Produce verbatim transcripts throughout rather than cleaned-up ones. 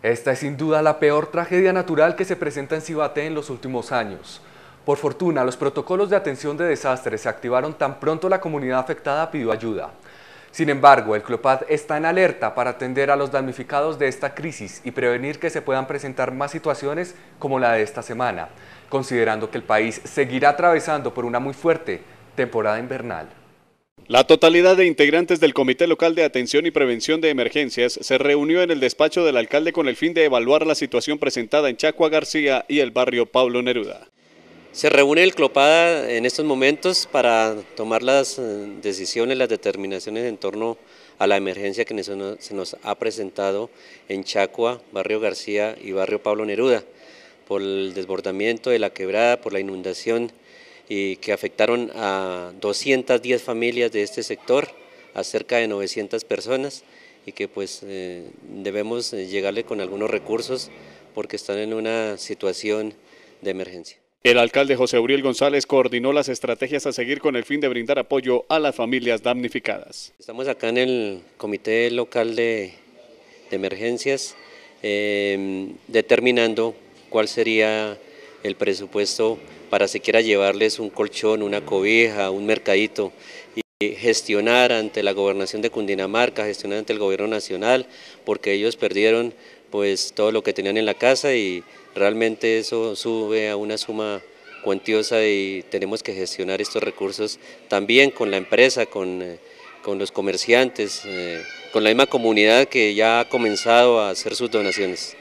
Esta es sin duda la peor tragedia natural que se presenta en Cibaté en los últimos años. Por fortuna, los protocolos de atención de desastres se activaron tan pronto la comunidad afectada pidió ayuda. Sin embargo, el CLOPAD está en alerta para atender a los damnificados de esta crisis y prevenir que se puedan presentar más situaciones como la de esta semana, considerando que el país seguirá atravesando por una muy fuerte temporada invernal. La totalidad de integrantes del Comité Local de Atención y Prevención de Emergencias se reunió en el despacho del alcalde con el fin de evaluar la situación presentada en Chacua García y el barrio Pablo Neruda. Se reúne el CLOPAD en estos momentos para tomar las decisiones, las determinaciones en torno a la emergencia que se nos ha presentado en Chacua, barrio García y barrio Pablo Neruda, por el desbordamiento de la quebrada, por la inundación y que afectaron a doscientas diez familias de este sector, a cerca de novecientas personas, y que pues eh, debemos llegarle con algunos recursos porque están en una situación de emergencia. El alcalde José Uriel González coordinó las estrategias a seguir con el fin de brindar apoyo a las familias damnificadas. Estamos acá en el Comité Local de, de Emergencias eh, determinando cuál sería el presupuesto para siquiera llevarles un colchón, una cobija, un mercadito y gestionar ante la Gobernación de Cundinamarca, gestionar ante el Gobierno Nacional, porque ellos perdieron pues todo lo que tenían en la casa y realmente eso sube a una suma cuantiosa y tenemos que gestionar estos recursos también con la empresa, con, eh, con los comerciantes, eh, con la misma comunidad que ya ha comenzado a hacer sus donaciones.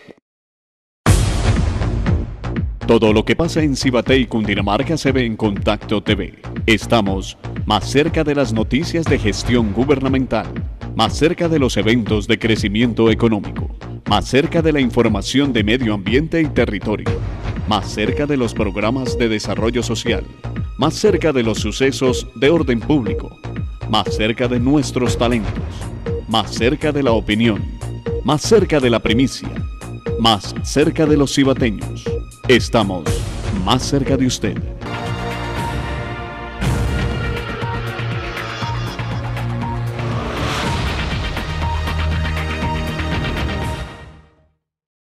Todo lo que pasa en Cibaté y Cundinamarca se ve en Contacto T V. Estamos más cerca de las noticias de gestión gubernamental, más cerca de los eventos de crecimiento económico, más cerca de la información de medio ambiente y territorio, más cerca de los programas de desarrollo social, más cerca de los sucesos de orden público, más cerca de nuestros talentos, más cerca de la opinión, más cerca de la primicia, más cerca de los cibateños. Estamos más cerca de usted.